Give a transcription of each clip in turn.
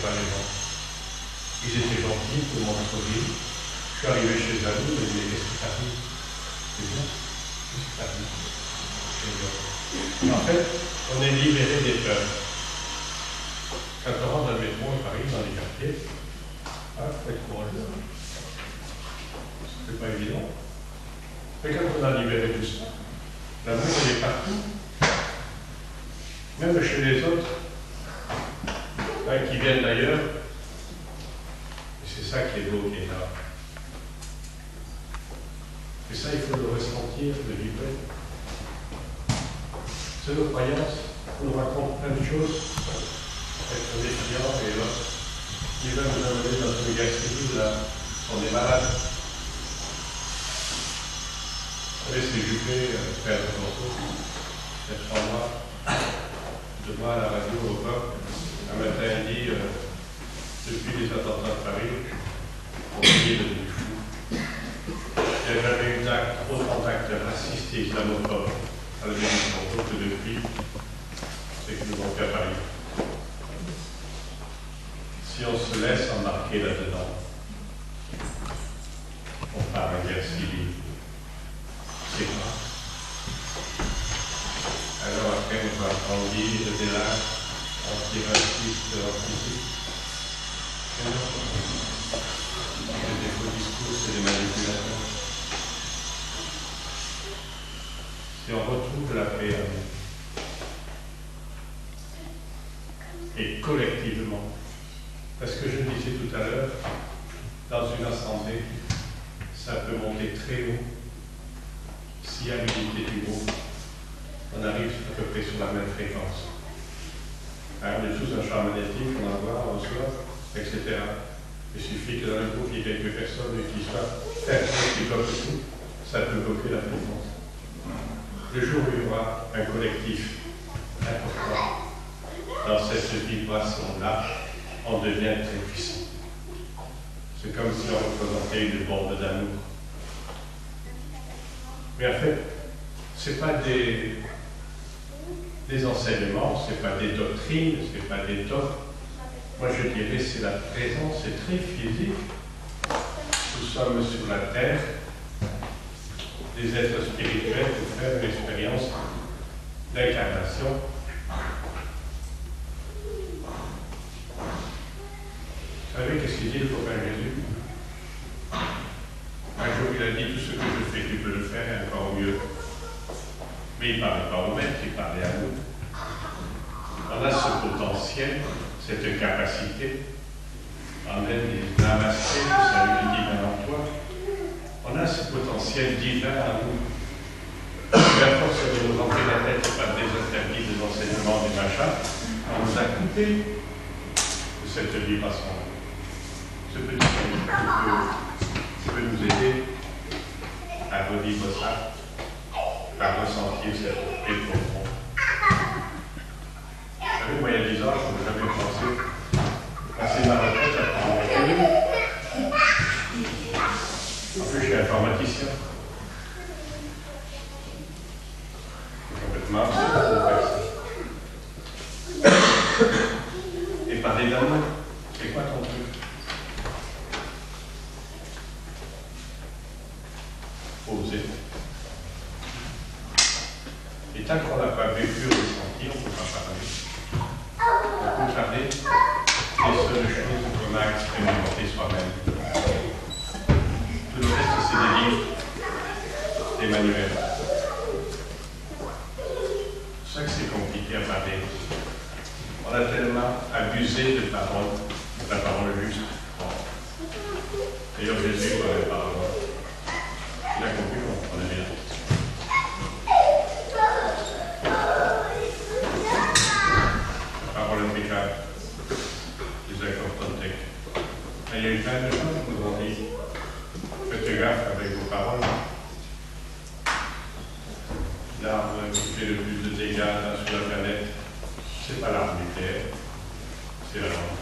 pas les gens. Ils étaient gentils, tout le monde souriait. Je suis arrivé chez Zalou, il m'a dit, qu'est-ce qui t'arrive? C'est bien. Qu'est-ce qui t'arrive? En fait, on est libéré des peurs. Quand on rentre dans le métro à Paris, dans les quartiers, il faut être courageux. C'est pas évident. Mais quand on a libéré tout ça, l'amour il est partout. Même chez les autres, qui viennent d'ailleurs. Et c'est ça qui est beau, qui est là. Et ça, il faut le ressentir, le vibrer. C'est nos croyances. On nous raconte plein de choses. Être défiant et l'autre. Il va nous amener dans une gastrie, là, on est malade. Vous savez, c'est Juppé, frère de Bordeaux, il y a 3 mois, de moi à la radio au peuple, un matin il dit, depuis les attentats de Paris, on est devenu fou. Il n'y a jamais eu autant d'actes racistes et islamophobes à la ville de Bordeaux que depuis, c'est que nous avons qu'à Paris. Si on se laisse embarquer là-dedans, on part en guerre civile. C'est grave. Alors après, on va grandir des lacs anti-racistes, c'est des faux discours, c'est des manipulations. Si on retrouve la paix à nous, et collectivement, parce que je le disais tout à l'heure, dans une assemblée, ça peut monter très haut. S'il y a l'unité du groupe, on arrive à peu près sur la même fréquence. Alors, on est tous un champ magnétique, on envoie, on reçoit, etc. Il suffit que dans le groupe, il y ait quelques personnes qui soient personnes qui bloquent tout, ça peut bloquer la fréquence. Le jour où il y aura un collectif important dans cette vibration-là, on devient très puissant. C'est comme si on représentait une bombe d'amour. Mais en fait, ce n'est pas des enseignements, ce n'est pas des doctrines, ce n'est pas des dogmes. Moi je dirais c'est la présence, c'est très physique. Nous sommes sur la terre, des êtres spirituels pour faire une expérience d'incarnation. Vous savez qu'est-ce qu'il dit le copain Jésus? Un jour il a dit tout ce que je fais, tu peux le faire et encore mieux. Mais il ne parlait pas au maître, il parlait à nous. On a ce potentiel, cette capacité. On est des namastés, le salut divin en toi. On a ce potentiel divin en nous. Et à force de nous remplir la tête par des interdits, des enseignements, des machins, on nous a coupé de cette vibration. Ce petit ami qui peut nous aider à revivre ça, à ressentir cette paix profonde. Vous savez, moi, il y a 10 ans, je n'avais jamais pensé passer ma retraite à prendre mon retraite. En plus, je suis informaticien. Complètement, c'est pas pour faire ça. Et parler d'amour, c'est quoi ton truc? Oser. Et tant qu'on n'a pas vécu ou ressenti, on ne peut pas parler. On peut parler des seules choses qu'on a expérimentées soi-même. Tout le reste, c'est des livres, des manuels. C'est ça que c'est compliqué à parler. On a tellement abusé de paroles, de la parole juste. D'ailleurs, Jésus parlait de parole. Il a compris, on est bien. La parole impeccable, les accords totèques. Il y a eu plein de gens qui nous ont dit faites gaffe avec vos paroles. L'arme qui fait le plus de dégâts sur la planète, c'est pas l'arme nucléaire, c'est la langue.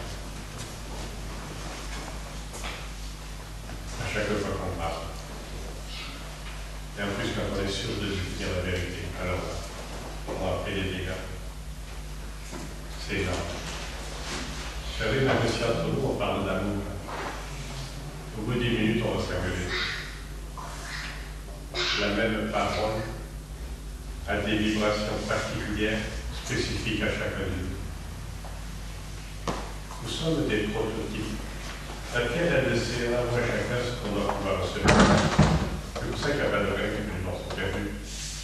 À chaque fois qu'on parle. Et en plus, quand on est sûr de dire la vérité, alors on va appeler les dégâts. C'est énorme. Vous savez, même si entre nous, on parle d'amour, au bout d'10 minutes, on va s'engueuler. La même parole a des vibrations particulières, spécifiques à chacun de nous. Nous sommes des prototypes. La pierre, elle sait à chacun ce qu'on doit pouvoir recevoir. C'est pour ça qu'il n'y a pas de règle que les gens sont perdus.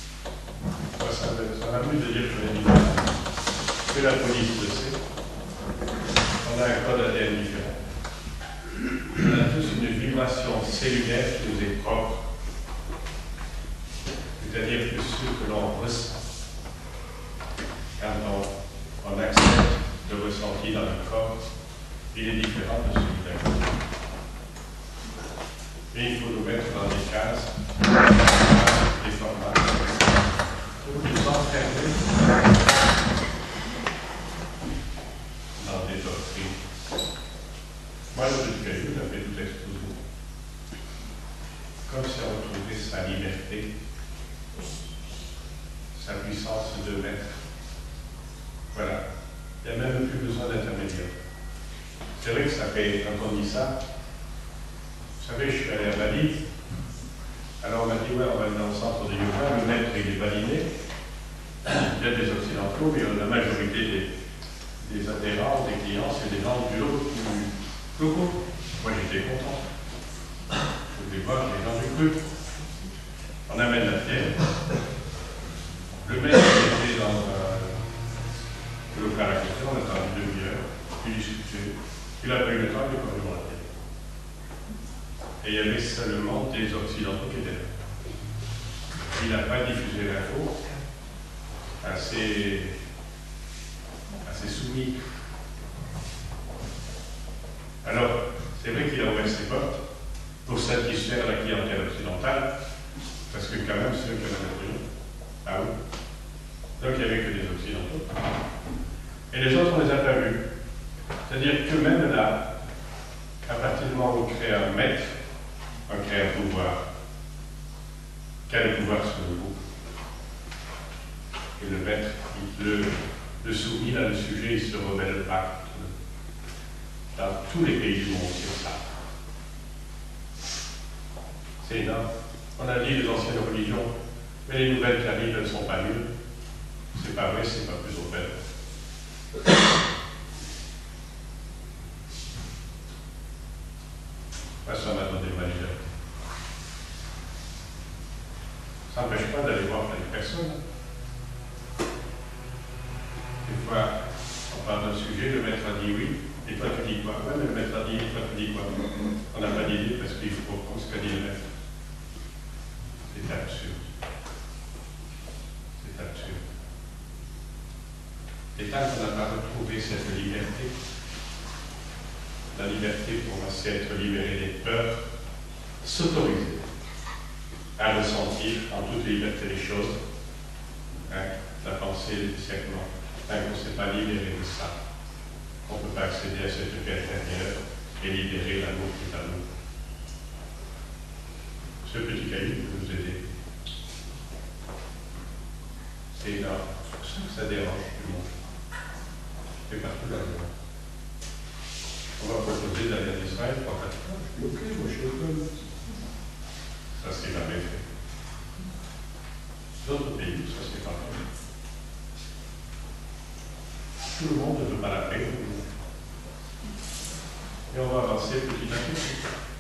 Ça m'amuse de dire que les vibrations, que la police le sait. On a un code ADN différent. On a tous une vibration cellulaire qui nous est propre. C'est-à-dire que ce que l'on ressent, quand on accepte le ressenti dans le corps, il est différent de celui d'un autre. Et il faut nous mettre dans des cases, des formats, pour nous enfermer dans des doctrines. Moi, le petit caillou, il a fait tout exploser. Comme si on retrouvait sa liberté, sa puissance de maître. Voilà. Il n'y a même plus besoin d'intermédiaire. C'est vrai que ça fait, quand on dit ça, vous savez, je suis allé à Bali, alors on m'a dit, ouais, on va aller dans le centre de yoga, le maître, il est baliné, il y a des occidentaux, mais la majorité des adhérents, des clients, c'est des gens du locaux. Moi, j'étais content. Je voulais voir les gens du cru. On amène la pierre. Le maître était dans le local à côté, on a attendu 2 demi-heure, puis discuté. Il a pris le temps, il est revenu dans la pierre. Et il y avait seulement des occidentaux qui étaient là. Il n'a pas diffusé l'info, assez soumis. Alors, c'est vrai qu'il a ouvert ses portes pour satisfaire la clientèle occidentale, parce que quand même, c'est eux qui en avaient besoin. Ah oui. Donc il n'y avait que des occidentaux. Et les autres, on ne les a pas vus. C'est-à-dire que même là, à partir du moment où on crée un maître, on crée un pouvoir. Quel pouvoir sur le groupe? Et le maître, le soumis, là, le sujet, il ne se rebelle pas. Dans tous les pays du monde, c'est ça. C'est énorme. On a dit les anciennes religions, mais les nouvelles qui arrivent, elles ne sont pas nulles. C'est pas vrai, c'est pas plus open. Ça m'a donné ma liberté. Ça n'empêche pas d'aller voir plein de personnes. Une fois, on parle d'un sujet, le maître a dit oui, et toi tu dis quoi? Oui, mais le maître a dit, et toi tu dis quoi? On n'a pas d'idée parce qu'il faut comprendre ce qu'a dit le maître. C'est absurde. C'est absurde. Et tant qu'on n'a pas retrouvé cette liberté, la liberté pour moi, c'est être libéré des peurs, s'autoriser à ressentir en toute liberté les choses, la pensée, le discernement. Tant qu'on ne s'est pas libéré de ça, on ne peut pas accéder à cette paix intérieure et libérer l'amour qui est à nous. Ce petit caillou peut nous aider. C'est énorme. C'est pour ça que ça dérange tout le monde. Et partout dans le monde. On va proposer d'aller en Israël pour 4 ans. Je dis ok, moi je suis open. Ça c'est jamais fait. D'autres pays, ça c'est pas fait. Tout le monde ne veut pas la paix. Et on va avancer petit à petit.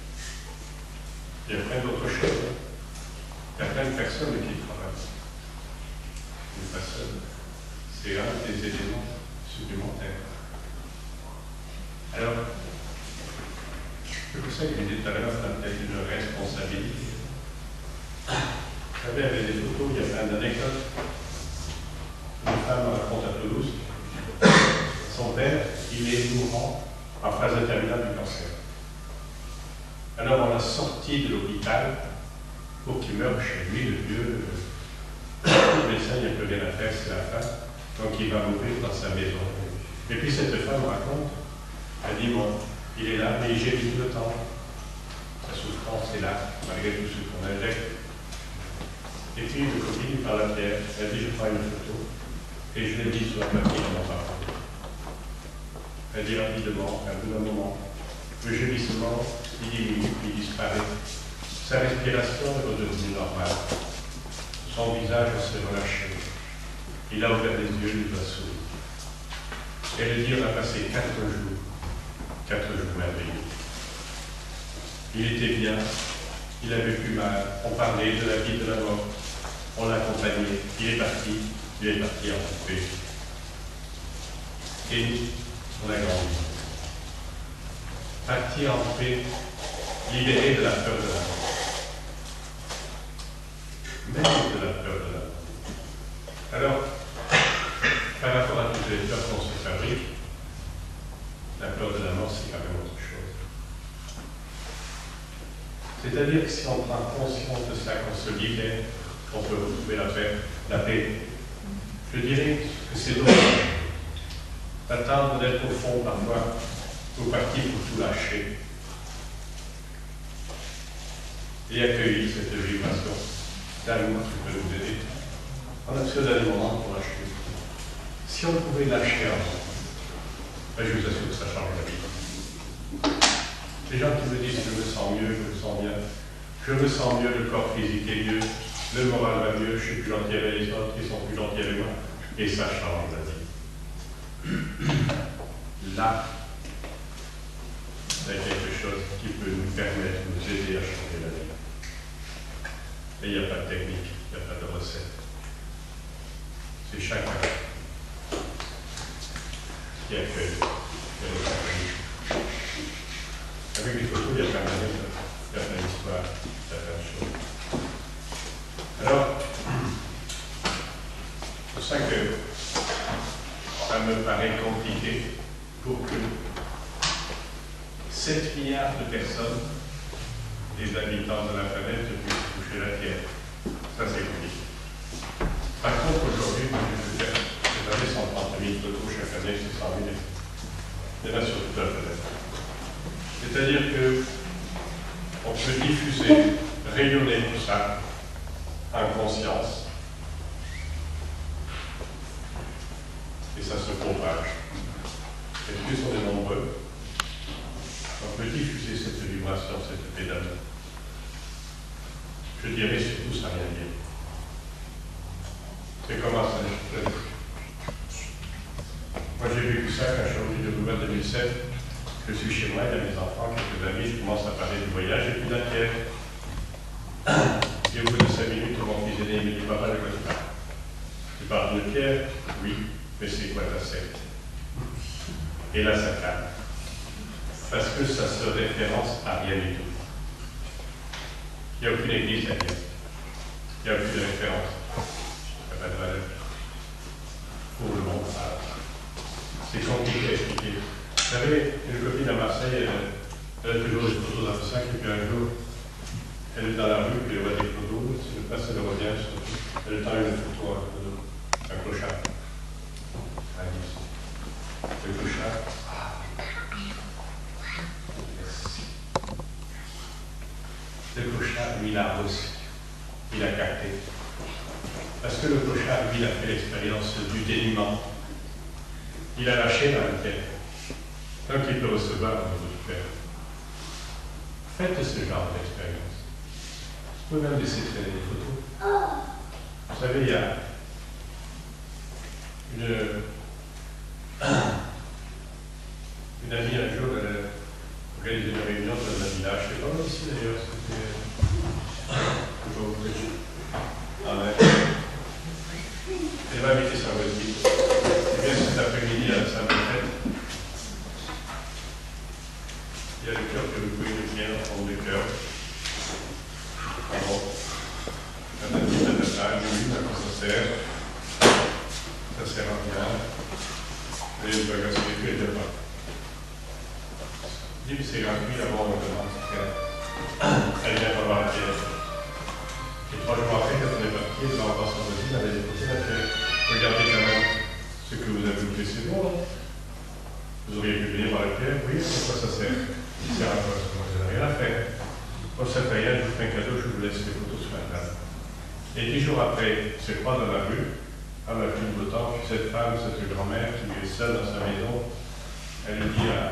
Il y a plein d'autres choses. Il y a plein de personnes qui travaillent. Une personne, c'est un des éléments supplémentaires. Alors, c'est pour ça que j'ai dit tout à l'heure, ça peut-être une responsabilité. Vous savez, avec des photos, il y a plein d'anecdotes. Une femme raconte à Toulouse, son père, il est mourant en phase terminale du cancer. Alors on l'a sorti de l'hôpital pour qu'il meure chez lui, le vieux. Le médecin, il n'y a plus rien à faire, c'est la fin. Donc il va mourir dans sa maison. Et puis cette femme raconte, elle dit, bon, il est là, mais j'ai vu tout le temps. Sa souffrance est là, malgré tout ce qu'on injecte. Et puis une copine par la pierre, elle dit, je prends une photo, et je l'ai mise sur un papier dans mon parcours. Elle dit rapidement, un bout d'un moment, le gémissement, il diminue, il disparaît. Sa respiration est redevenue normale. Son visage s'est relâché. Il a ouvert les yeux, il nous a souri. Elle dit, on a passé 4 jours merveilleux. Il était bien, il avait plus mal, on parlait de la vie, de la mort, on l'accompagnait, il est parti en paix. Et nous, on a grandi. Parti en paix, libéré de la peur de la mort. Même de la peur de la mort. Alors, par rapport à toutes les peurs qu'on se fabrique, la peur de la mort, c'est quand même autre chose. C'est-à-dire que si on prend conscience de ça, qu'on se libère, on peut retrouver la paix. Je dirais que c'est dommage d'attendre d'être au fond parfois, au parti pour tout lâcher et accueillir cette vibration d'amour qui peut nous aider. On a besoin d'un moment pour lâcher. Si on pouvait lâcher avant, ben je vous assure que ça change la vie. Les gens qui me disent je me sens mieux, je me sens bien, je me sens mieux, le corps physique est mieux, le moral va mieux, je suis plus gentil avec les autres, ils sont plus gentils avec moi, et ça change la vie. Là, c'est quelque chose qui peut nous permettre, nous aider à changer la vie. Et il n'y a pas de technique, il n'y a pas de recette. C'est chacun qui accueille. Avec les photos, il y a plein d'anecdotes, il y a plein d'histoires, il y a plein de choses. Alors, c'est pour ça que ça me paraît compliqué pour que 7 milliards de personnes, les habitants de la planète, puissent toucher la Terre. Ça, c'est compliqué. Par contre, aujourd'hui, moi, je peux faire, cette année, 130 000 photos, chaque année, c'est 100 000. Il y en a sur toute la planète. C'est-à-dire qu'on peut diffuser, rayonner tout ça en conscience. Et ça se propage. Et plus on est nombreux, on peut diffuser cette vibration, cette paix d'amour. Je dirais surtout ça rien dire. C'est comment ça? Moi j'ai vécu ça quand je suis revenu de Roubaix en 2007. Je suis chez moi, il y a mes enfants, quelques amis, je commence à parler du voyage et puis d'inquiète. Et au bout de 5 minutes, mon fils aîné me dit, papa, de quoi tu parles? Tu parles de Pierre? Oui, mais c'est quoi ta secte? Et là, ça calme. Parce que ça se référence à rien du tout. Il n'y a aucune église à dire. Il n'y a aucune référence. Il n'y a pas de valeur. Pour le monde, c'est compliqué à expliquer. Vous savez, une copine à Marseille, elle a toujours des photos dans le sac, et puis un jour, elle est dans la rue, puis elle voit des photos, si le passe, elle revient, elle est dans une photo, un clochard. Le clochard. Le clochard, lui, il a reçu, il a capté. Parce que le clochard, lui, il a fait l'expérience du dénuement. Il a lâché dans la tête. Donc il peut recevoir un nouveau Père. Faites ce genre d'expérience. Vous pouvez même laisser traîner des photos. Vous savez, il y a une amie un jour, elle a organisé une réunion dans un village. Je ne sais pas ici d'ailleurs, c'était elle m'a invité sa voisine. Et bien cet après-midi, à sa fête, il y a le cœur que vous pouvez définir en forme de cœur. Bon. On a dit oui, à quoi ça sert? Ça sert à rien. Et le bagage spirituel de pas. Je dis, c'est gratuit, d'abord on demande. Elle vient pas voir la pièce. Et 3 jours après, quand on est parti, elle va voir sa voisine, elle avait déposé la pièce. Regardez quand même ce que vous avez fait, c'est bon, non? Vous auriez pu venir voir la pierre, oui, pourquoi ça sert? Ça sert à quoi? Moi, je n'ai rien à faire. Moi, ça fait rien, je vous fais un cadeau, je vous laisse les photos sur la table. Et 10 jours après, je crois dans la rue, à la fin de beau temps, cette femme, cette grand-mère qui est seule dans sa maison, Elle dit à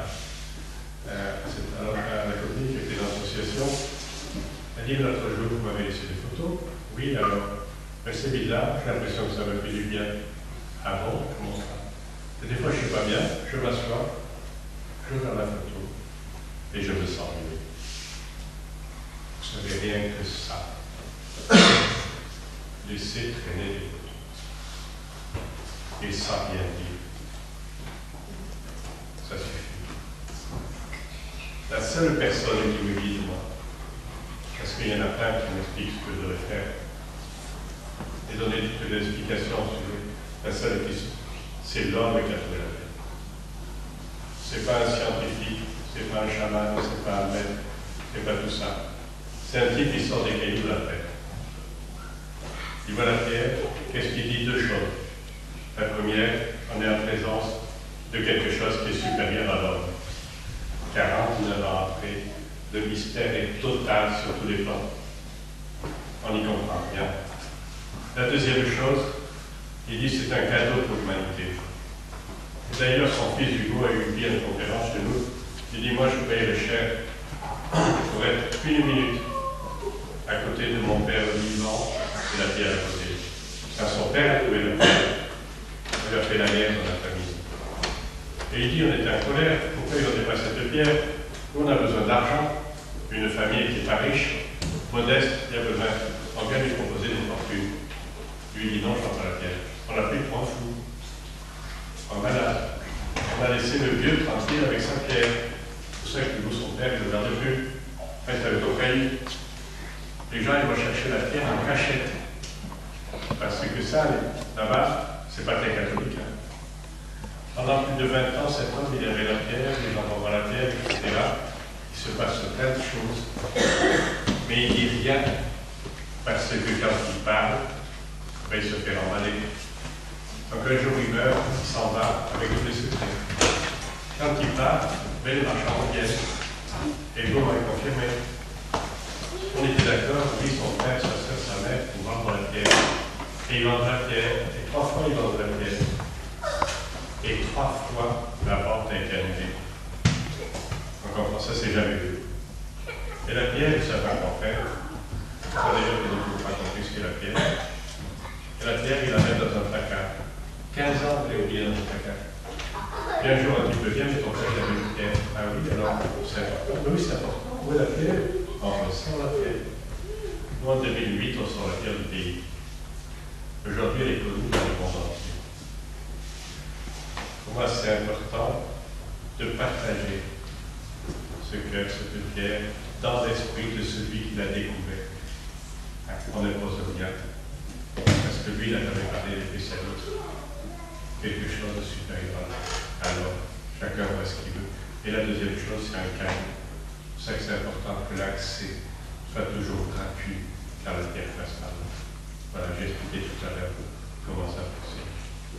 la copine qui était dans l'association, elle dit l'autre jour, vous m'avez laissé des photos. Oui, alors, mais c'est bizarre, j'ai l'impression que ça me fait du bien. Ah bon, comment ça? Et des fois, je ne suis pas bien, je m'assois, je regarde la photo et je me sens mieux. Vous savez, rien que ça. Laisser traîner les photos. Et sans rien dire. Ça suffit. La seule personne qui me guide, moi, parce qu'il y en a plein qui m'expliquent ce que je devrais faire, et donner toutes les explications sur la seule question, c'est l'homme qui a trouvé la paix. C'est pas un scientifique, c'est pas un chaman, c'est pas un maître, c'est pas tout ça. C'est un type qui sort des cailloux de la terre. Il voit la terre, qu'est-ce qu'il dit? Deux choses. La première, on est en présence de quelque chose qui est supérieur à l'homme. 49 ans après, le mystère est total sur tous les plans. On n'y comprend rien. La deuxième chose, il dit c'est un cadeau pour l'humanité. D'ailleurs, son fils Hugo a eu une conférence chez nous. Il dit, moi je paye le cher pour être une minute à côté de mon père vivant et la pierre à côté. Quand son père a trouvé la pierre, il a fait la guerre dans la famille. Et il dit, on était en colère, pourquoi ils n'ont pas cette pierre? Nous, on a besoin d'argent. Une famille qui n'est pas riche, modeste, il y a besoin. On vient lui proposer des fortunes. Lui, il dit non, je ne prends pas la pierre. On l'a pris pour un fou. On a laissé le vieux tranquille avec sa pierre. C'est pour ça que son père, il ne le garde plus. En fait, avec ton caillou. Les gens, ils vont chercher la pierre en cachette. Parce que ça, là-bas, c'est pas très catholique. Hein. Pendant plus de 20 ans, cet homme, il avait la pierre, les gens vont voir la pierre, etc. Il se passe plein de choses. Mais il ne dit rien. Parce que quand il parle, ben, il se fait remballer. Donc un jour, il meurt, il s'en va avec tous les secrets. Quand il part, ben, les marchands reviennent. Et vous m'avez confirmé. On était d'accord, lui, son frère, sa soeur, sa mère, pour vendre la pierre. Et ils vendent la pierre. Et 3 fois, ils vendent la pierre. Et 3 fois, la vente a été annulée. On comprend ça, c'est jamais vu. Et la pierre, ils ne savent pas quoi faire. Ça, déjà, ils n'ont pas compris ce qu'est la pierre. Et la pierre, ils la mettent dans un placard. 15 ans, vous l'avez oublié dans un placard. Et un jour, un petit peu bien, mais ton frère, il avait une pierre. Ah oui, alors, c'est important. Oui, c'est important. Où est la pierre? On sort la pierre. Nous, en 2008, on sort la pierre du pays. Aujourd'hui, elle est connue dans le monde entier. Pour moi, c'est important de partager ce cœur, cette pierre, dans l'esprit de celui qui l'a découvert. On n'impose rien. Parce que lui, il n'a jamais parlé des spécialistes. Quelque chose de supérieur. Alors, chacun voit ce qu'il veut. Et la deuxième chose, c'est un cadeau. C'est pour ça que c'est important que l'accès soit toujours gratuit, car la pierre passe par là. Voilà, j'ai expliqué tout à l'heure comment ça fonctionne.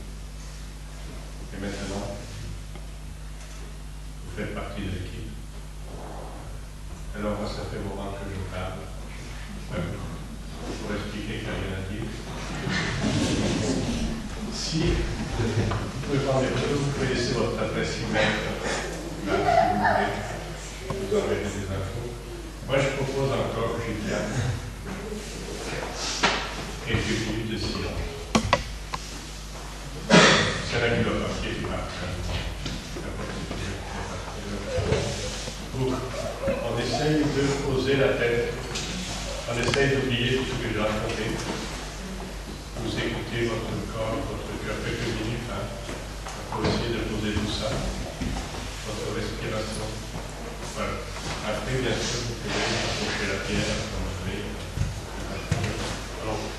Et maintenant, vous faites partie de l'équipe. Alors moi, ça fait un moment que je parle. Pour expliquer qu'il n'y a rien à dire. Si vous pouvez prendre des photos, vous pouvez laisser votre adresse email là, si vous voulez. Vous enverrez des infos. Moi, je propose encore, Julien, quelques minutes de silence. C'est là qu'il doit partir, il part. On essaye de poser la tête. On essaye d'oublier tout ce que j'ai raconté. Vous écoutez votre corps, votre cœur quelques minutes. Hein. Pour essayer de poser tout ça. Votre respiration. Voilà. Après, bien sûr, vous pouvez approcher la pierre, comme vous voulez. Alors,